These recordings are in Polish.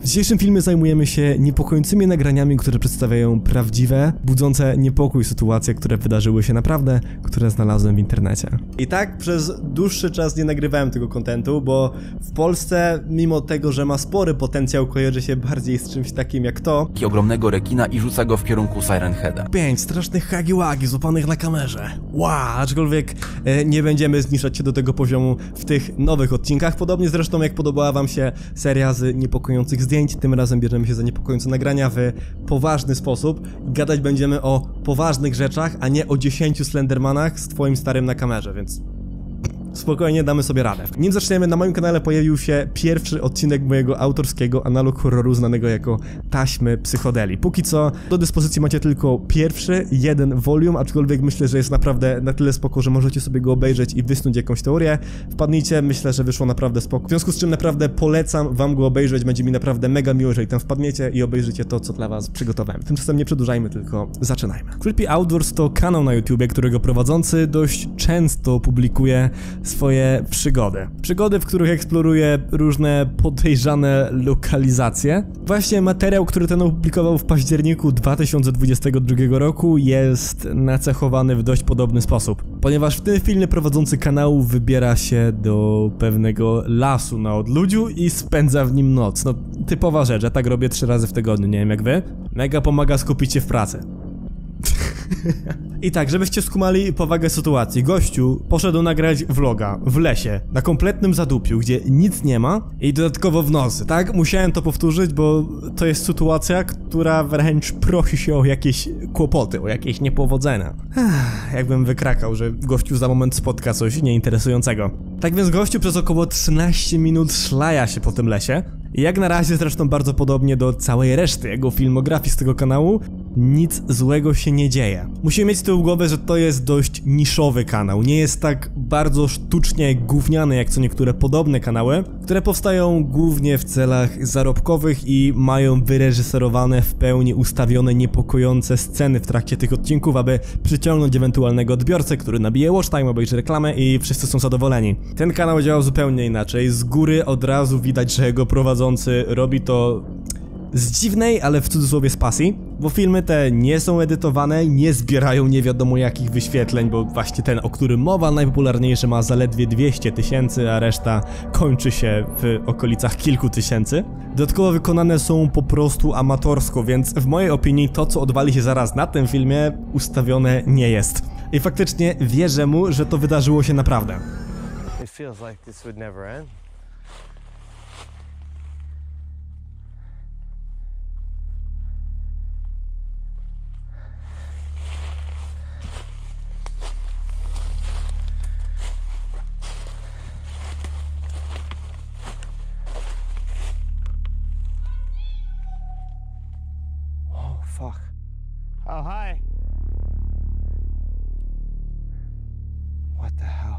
W dzisiejszym filmie zajmujemy się niepokojącymi nagraniami, które przedstawiają prawdziwe, budzące niepokój sytuacje, które wydarzyły się naprawdę, które znalazłem w internecie. I tak przez dłuższy czas nie nagrywałem tego kontentu, bo w Polsce, mimo tego, że ma spory potencjał, kojarzy się bardziej z czymś takim jak to ogromnego rekina i rzuca go w kierunku Siren Heada. 5 strasznych hagi-wagi złapanych na kamerze. Wow, aczkolwiek nie będziemy zniżać się do tego poziomu w tych nowych odcinkach. Podobnie zresztą jak podobała wam się seria z niepokojących zdjęć, tym razem bierzemy się za niepokojące nagrania w poważny sposób. Gadać będziemy o poważnych rzeczach, a nie o 10 Slendermanach z twoim starym na kamerze, więc spokojnie damy sobie radę. Nim zaczniemy, na moim kanale pojawił się pierwszy odcinek mojego autorskiego analog horroru znanego jako Taśmy Psychodeli. Póki co do dyspozycji macie tylko pierwszy, jeden volume, aczkolwiek myślę, że jest naprawdę na tyle spoko, że możecie sobie go obejrzeć i wysnuć jakąś teorię. Wpadnijcie, myślę, że wyszło naprawdę spoko. W związku z czym naprawdę polecam wam go obejrzeć, będzie mi naprawdę mega miło, jeżeli tam wpadniecie i obejrzycie to, co dla was przygotowałem. Tymczasem nie przedłużajmy, tylko zaczynajmy. Creepy Outdoors to kanał na YouTubie, którego prowadzący dość często publikuje swoje przygody. Przygody, w których eksploruje różne podejrzane lokalizacje. Właśnie materiał, który ten opublikował w październiku 2022 roku jest nacechowany w dość podobny sposób. Ponieważ w tym filmie prowadzący kanału wybiera się do pewnego lasu na odludziu i spędza w nim noc. No, typowa rzecz, ja tak robię 3 razy w tygodniu, nie wiem jak wy. Mega pomaga skupić się w pracy. I tak, żebyście skumali powagę sytuacji, gościu poszedł nagrać vloga w lesie, na kompletnym zadupiu, gdzie nic nie ma i dodatkowo w nocy, tak? Musiałem to powtórzyć, bo to jest sytuacja, która wręcz prosi się o jakieś kłopoty, o jakieś niepowodzenia. Jakbym wykrakał, że gościu za moment spotka coś nieinteresującego. Tak więc gościu przez około 13 minut szlaja się po tym lesie. I jak na razie zresztą bardzo podobnie do całej reszty jego filmografii z tego kanału, nic złego się nie dzieje. Musimy mieć z tyłu głowy, że to jest dość niszowy kanał, nie jest tak bardzo sztucznie gówniany jak co niektóre podobne kanały, które powstają głównie w celach zarobkowych i mają wyreżyserowane, w pełni ustawione niepokojące sceny w trakcie tych odcinków, aby przyciągnąć ewentualnego odbiorcę, który nabije watch time, obejrzy reklamę i wszyscy są zadowoleni. Ten kanał działa zupełnie inaczej, z góry od razu widać, że jego prowadzący robi to z dziwnej, ale w cudzysłowie z pasji, bo filmy te nie są edytowane, nie zbierają nie wiadomo jakich wyświetleń, bo właśnie ten, o którym mowa, najpopularniejszy ma zaledwie 200 000, a reszta kończy się w okolicach kilku tysięcy. Dodatkowo wykonane są po prostu amatorsko, więc w mojej opinii to, co odwali się zaraz na tym filmie, ustawione nie jest. I faktycznie wierzę mu, że to wydarzyło się naprawdę. It feels like this would never end. Fuck. Oh, hi. What the hell?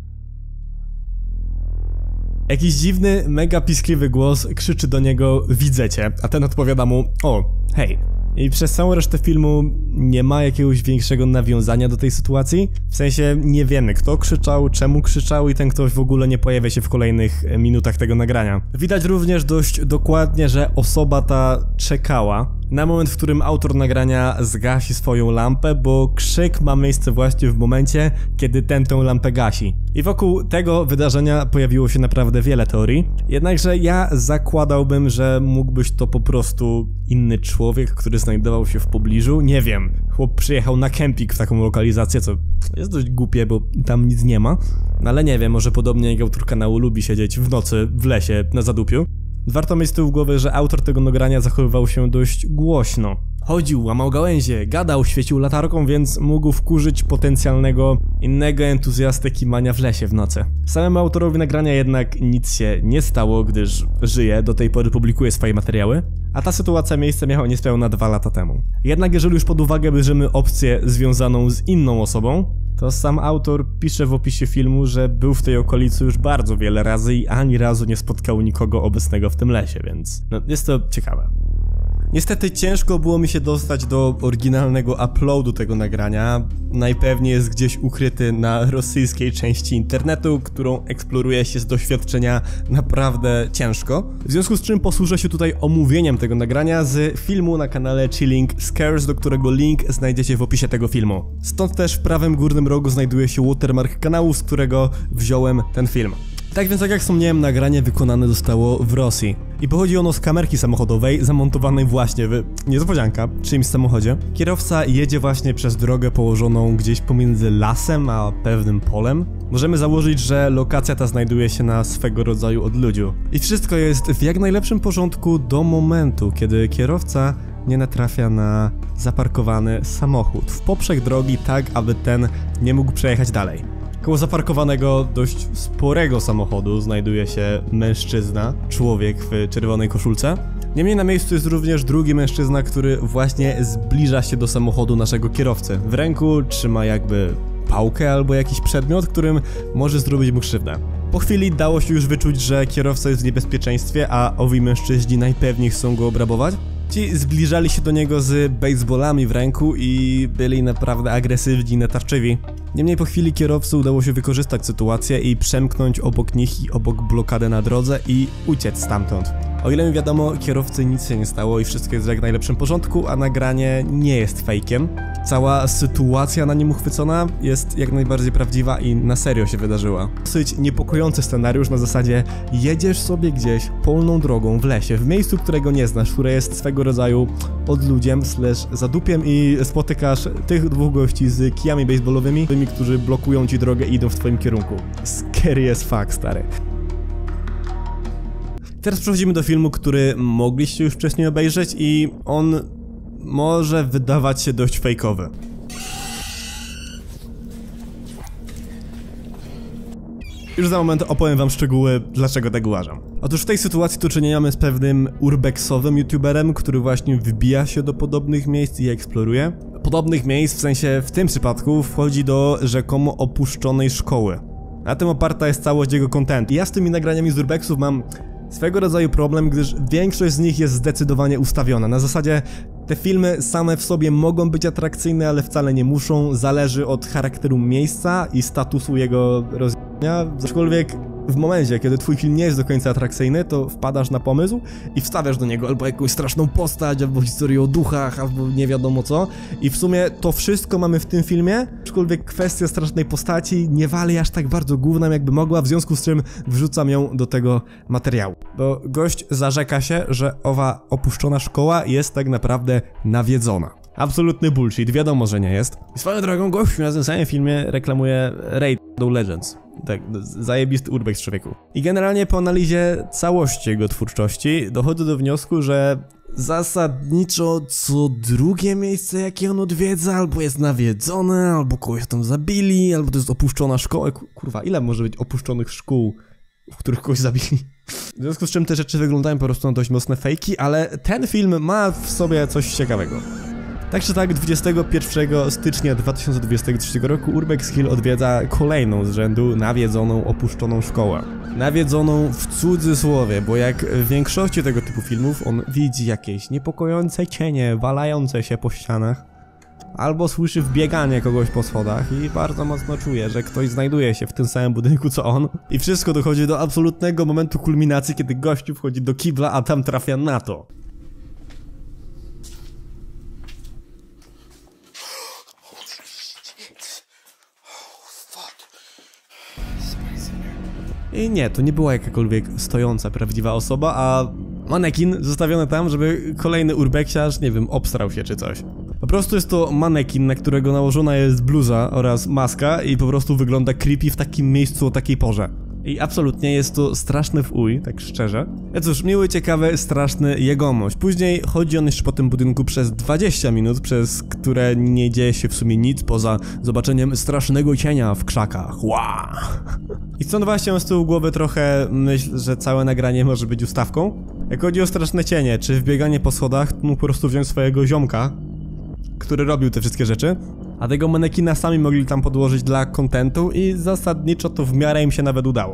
Jakiś dziwny, mega piskliwy głos krzyczy do niego: widzę cię, a ten odpowiada mu: o, hej. I przez całą resztę filmu nie ma jakiegoś większego nawiązania do tej sytuacji. W sensie nie wiemy, kto krzyczał, czemu krzyczał i ten ktoś w ogóle nie pojawia się w kolejnych minutach tego nagrania. Widać również dość dokładnie, że osoba ta czekała na moment, w którym autor nagrania zgasi swoją lampę, bo krzyk ma miejsce właśnie w momencie, kiedy ten tę lampę gasi. I wokół tego wydarzenia pojawiło się naprawdę wiele teorii, jednakże ja zakładałbym, że mógł być to po prostu inny człowiek, który znajdował się w pobliżu. Nie wiem, chłop przyjechał na kemping w taką lokalizację, co jest dość głupie, bo tam nic nie ma. No ale nie wiem, może podobnie jak autor kanału lubi siedzieć w nocy w lesie na zadupiu. Warto mieć z tyłu głowy, że autor tego nagrania zachowywał się dość głośno. Chodził, łamał gałęzie, gadał, świecił latarką, więc mógł wkurzyć potencjalnego innego entuzjastę kimania w lesie w nocy. Samemu autorowi nagrania jednak nic się nie stało, gdyż żyje, do tej pory publikuje swoje materiały, a ta sytuacja miejsce miała niespełna 2 lata temu. Jednak jeżeli już pod uwagę bierzemy opcję związaną z inną osobą, to sam autor pisze w opisie filmu, że był w tej okolicy już bardzo wiele razy i ani razu nie spotkał nikogo obecnego w tym lesie, więc no, jest to ciekawe. Niestety ciężko było mi się dostać do oryginalnego uploadu tego nagrania. Najpewniej jest gdzieś ukryty na rosyjskiej części internetu, którą eksploruje się z doświadczenia naprawdę ciężko. W związku z czym posłużę się tutaj omówieniem tego nagrania z filmu na kanale Chilling Scares, do którego link znajdziecie w opisie tego filmu. Stąd też w prawym górnym rogu znajduje się watermark kanału, z którego wziąłem ten film. Tak więc, jak wspomniałem, nagranie wykonane zostało w Rosji. I pochodzi ono z kamerki samochodowej zamontowanej właśnie w, niespodzianka, czyimś samochodzie. Kierowca jedzie właśnie przez drogę położoną gdzieś pomiędzy lasem a pewnym polem. Możemy założyć, że lokacja ta znajduje się na swego rodzaju odludziu. I wszystko jest w jak najlepszym porządku do momentu, kiedy kierowca nie natrafia na zaparkowany samochód w poprzek drogi, tak aby ten nie mógł przejechać dalej. Koło zaparkowanego dość sporego samochodu znajduje się mężczyzna, człowiek w czerwonej koszulce. Niemniej na miejscu jest również drugi mężczyzna, który właśnie zbliża się do samochodu naszego kierowcy. W ręku trzyma jakby pałkę albo jakiś przedmiot, którym może zrobić mu krzywdę. Po chwili dało się już wyczuć, że kierowca jest w niebezpieczeństwie, a owi mężczyźni najpewniej chcą go obrabować. Ci zbliżali się do niego z baseballami w ręku i byli naprawdę agresywni i natarczywi. Niemniej po chwili kierowcy udało się wykorzystać sytuację i przemknąć obok nich i obok blokady na drodze i uciec stamtąd. O ile mi wiadomo, kierowcy nic się nie stało i wszystko jest w jak najlepszym porządku, a nagranie nie jest fejkiem. Cała sytuacja na nim uchwycona jest jak najbardziej prawdziwa i na serio się wydarzyła. Dosyć niepokojący scenariusz na zasadzie jedziesz sobie gdzieś polną drogą w lesie, w miejscu, którego nie znasz, które jest swego rodzaju odludziem / zadupiem i spotykasz tych dwóch gości z kijami baseballowymi, którzy blokują ci drogę i idą w twoim kierunku. Scary as fuck, stary. Teraz przechodzimy do filmu, który mogliście już wcześniej obejrzeć i on może wydawać się dość fejkowy. Już za moment opowiem wam szczegóły, dlaczego tak uważam. Otóż w tej sytuacji to czynienia mamy z pewnym urbexowym youtuberem, który właśnie wbija się do podobnych miejsc i eksploruje. Podobnych miejsc, w sensie w tym przypadku wchodzi do rzekomo opuszczonej szkoły. Na tym oparta jest całość jego contentu. I ja z tymi nagraniami z urbexów mam swego rodzaju problem, gdyż większość z nich jest zdecydowanie ustawiona. Na zasadzie te filmy same w sobie mogą być atrakcyjne, ale wcale nie muszą. Zależy od charakteru miejsca i statusu jego rozwiązania. Aczkolwiek w momencie, kiedy twój film nie jest do końca atrakcyjny, to wpadasz na pomysł i wstawiasz do niego albo jakąś straszną postać, albo historię o duchach, albo nie wiadomo co. I w sumie to wszystko mamy w tym filmie, aczkolwiek kwestia strasznej postaci nie wali aż tak bardzo gównem, jakby mogła, w związku z czym wrzucam ją do tego materiału. Bo gość zarzeka się, że owa opuszczona szkoła jest tak naprawdę nawiedzona. Absolutny bullshit, wiadomo, że nie jest. I swoją drogą gościu na tym samym filmie reklamuje Raid Legends. Tak, zajebisty urbex, człowieku. I generalnie po analizie całości jego twórczości dochodzę do wniosku, że zasadniczo co drugie miejsce, jakie on odwiedza, albo jest nawiedzone, albo kogoś tam zabili, albo to jest opuszczona szkoła. Kurwa, ile może być opuszczonych szkół, w których kogoś zabili? W związku z czym te rzeczy wyglądają po prostu na dość mocne fejki, ale ten film ma w sobie coś ciekawego. Tak czy tak, 21 stycznia 2023 roku Urbex Hill odwiedza kolejną z rzędu nawiedzoną, opuszczoną szkołę. Nawiedzoną w cudzysłowie, bo jak w większości tego typu filmów on widzi jakieś niepokojące cienie walające się po ścianach, albo słyszy wbieganie kogoś po schodach i bardzo mocno czuje, że ktoś znajduje się w tym samym budynku co on. I wszystko dochodzi do absolutnego momentu kulminacji, kiedy gościu wchodzi do kibla, a tam trafia na to. I nie, to nie była jakakolwiek stojąca, prawdziwa osoba, a manekin zostawiony tam, żeby kolejny urbeksiarz, nie wiem, obstrał się czy coś. Po prostu jest to manekin, na którego nałożona jest bluza oraz maska i po prostu wygląda creepy w takim miejscu o takiej porze. I absolutnie jest to straszny w uj, tak szczerze. Ja cóż, miły, ciekawy, straszny jegomość. Później chodzi on jeszcze po tym budynku przez 20 minut, przez które nie dzieje się w sumie nic poza zobaczeniem strasznego cienia w krzakach. Wow. I stąd właśnie mam z tyłu głowy trochę myśl, że całe nagranie może być ustawką. Jak chodzi o straszne cienie, czy wbieganie po schodach, to mógł po prostu wziąć swojego ziomka, który robił te wszystkie rzeczy, a tego manekina sami mogli tam podłożyć dla kontentu i zasadniczo to w miarę im się nawet udało.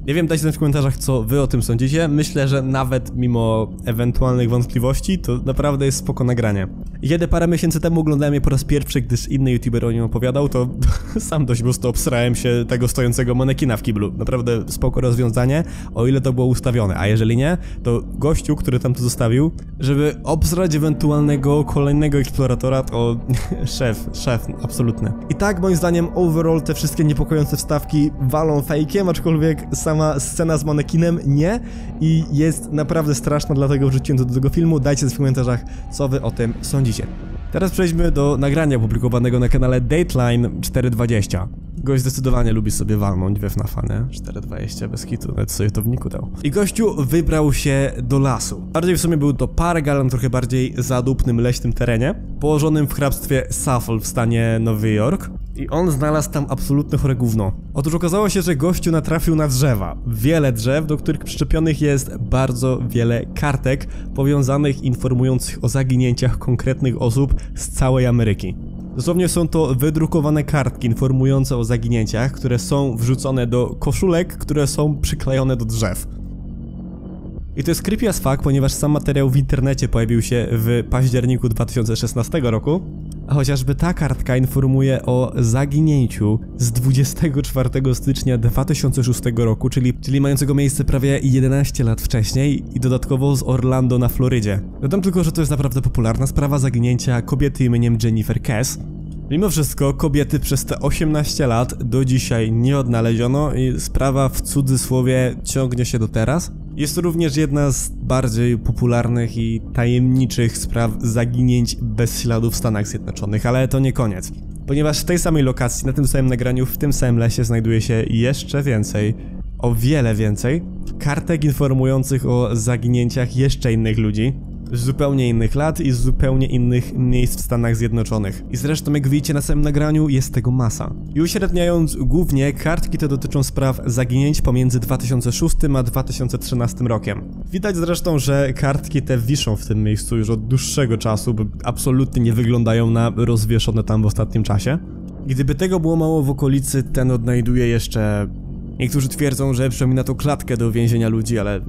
Nie wiem, dajcie znać w komentarzach, co wy o tym sądzicie. Myślę, że nawet mimo ewentualnych wątpliwości, to naprawdę jest spoko nagranie. Kiedy parę miesięcy temu oglądałem je po raz pierwszy, gdyż inny youtuber o nim opowiadał, to sam dość po prostu obsrałem się tego stojącego manekina w kiblu. Naprawdę spoko rozwiązanie, o ile to było ustawione, a jeżeli nie, to gościu, który tam to zostawił, żeby obsrać ewentualnego kolejnego eksploratora, to szef, absolutny. I tak, moim zdaniem, overall te wszystkie niepokojące wstawki walą fejkiem, aczkolwiek sama scena z manekinem nie i jest naprawdę straszna, dlatego wrzuciłem to do tego filmu. Dajcie w komentarzach, co wy o tym sądzicie. Teraz przejdźmy do nagrania opublikowanego na kanale Dateline 420. Gość zdecydowanie lubi sobie walnąć we FNAF-a, nie? 420 bez hitu, nawet sobie to w niku dał. I gościu wybrał się do lasu. Bardziej w sumie był to park, ale na trochę bardziej zadupnym, leśnym terenie, położonym w hrabstwie Suffolk w stanie Nowy Jork. I on znalazł tam absolutne chore gówno. Otóż okazało się, że gościu natrafił na drzewa. Wiele drzew, do których przyczepionych jest bardzo wiele kartek powiązanych, informujących o zaginięciach konkretnych osób z całej Ameryki. Dosłownie są to wydrukowane kartki informujące o zaginięciach, które są wrzucone do koszulek, które są przyklejone do drzew. I to jest creepy as fuck, ponieważ sam materiał w internecie pojawił się w październiku 2016 roku, a chociażby ta kartka informuje o zaginięciu z 24 stycznia 2006 roku, czyli mającego miejsce prawie 11 lat wcześniej i dodatkowo z Orlando na Florydzie. Dodam tylko, że to jest naprawdę popularna sprawa zaginięcia kobiety imieniem Jennifer Cass. Mimo wszystko kobiety przez te 18 lat do dzisiaj nie odnaleziono i sprawa w cudzysłowie ciągnie się do teraz. Jest to również jedna z bardziej popularnych i tajemniczych spraw zaginięć bez śladu w Stanach Zjednoczonych, ale to nie koniec. Ponieważ w tej samej lokacji, na tym samym nagraniu, w tym samym lesie znajduje się jeszcze więcej, o wiele więcej, kartek informujących o zaginięciach jeszcze innych ludzi, z zupełnie innych lat i z zupełnie innych miejsc w Stanach Zjednoczonych. I zresztą, jak widzicie na samym nagraniu, jest tego masa. I uśredniając głównie, kartki te dotyczą spraw zaginięć pomiędzy 2006 a 2013 rokiem. Widać zresztą, że kartki te wiszą w tym miejscu już od dłuższego czasu, bo absolutnie nie wyglądają na rozwieszone tam w ostatnim czasie. Gdyby tego było mało, w okolicy ten odnajduje jeszcze... Niektórzy twierdzą, że przypomina to klatkę do więzienia ludzi, ale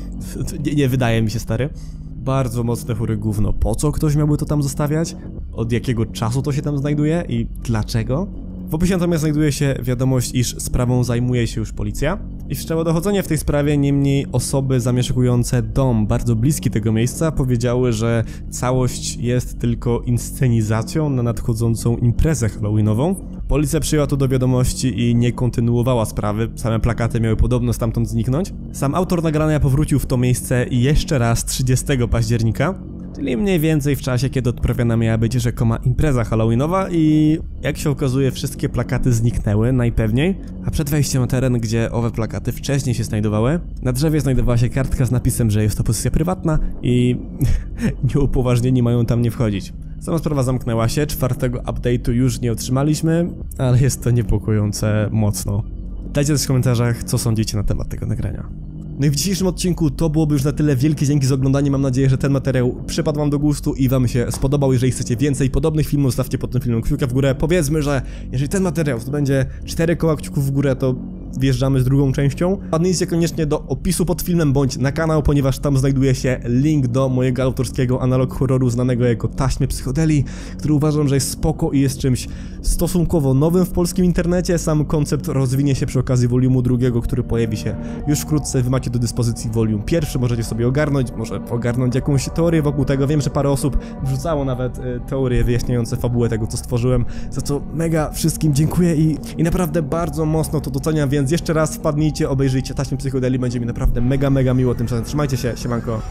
nie wydaje mi się, stary. Bardzo mocne chóry gówno. Po co ktoś miałby to tam zostawiać? Od jakiego czasu to się tam znajduje? I dlaczego? W opisie natomiast znajduje się wiadomość, iż sprawą zajmuje się już policja i wszczęło dochodzenie w tej sprawie, niemniej osoby zamieszkujące dom bardzo bliski tego miejsca powiedziały, że całość jest tylko inscenizacją na nadchodzącą imprezę halloweenową. Policja przyjęła to do wiadomości i nie kontynuowała sprawy, same plakaty miały podobno stamtąd zniknąć. Sam autor nagrania powrócił w to miejsce jeszcze raz 30 października, czyli mniej więcej w czasie, kiedy odprawiana miała być rzekoma impreza halloweenowa i jak się okazuje, wszystkie plakaty zniknęły najpewniej, a przed wejściem na teren, gdzie owe plakaty wcześniej się znajdowały, na drzewie znajdowała się kartka z napisem, że jest to pozycja prywatna i nieupoważnieni mają tam nie wchodzić. Sama sprawa zamknęła się, 4. update'u już nie otrzymaliśmy, ale jest to niepokojące mocno. Dajcie w komentarzach, co sądzicie na temat tego nagrania. No i w dzisiejszym odcinku to byłoby już na tyle. Wielkie dzięki za oglądanie, mam nadzieję, że ten materiał przypadł wam do gustu i wam się spodobał. Jeżeli chcecie więcej podobnych filmów, zostawcie pod tym filmem kciuka w górę. Powiedzmy, że jeżeli ten materiał to będzie 4 koła kciuków w górę, to wjeżdżamy z drugą częścią. Wpadnijcie koniecznie do opisu pod filmem bądź na kanał, ponieważ tam znajduje się link do mojego autorskiego analog horroru znanego jako Taśmy Psychodeli, który uważam, że jest spoko i jest czymś stosunkowo nowym w polskim internecie. Sam koncept rozwinie się przy okazji volumu 2, który pojawi się już wkrótce. Wy macie do dyspozycji volume 1, możecie sobie ogarnąć, może ogarnąć jakąś teorię wokół tego. Wiem, że parę osób wrzucało nawet teorie wyjaśniające fabułę tego, co stworzyłem, za co mega wszystkim dziękuję i naprawdę bardzo mocno to doceniam, więc jeszcze raz wpadnijcie, obejrzyjcie Taśmy Psychodeli, będzie mi naprawdę mega miło. Tymczasem trzymajcie się, siemanko.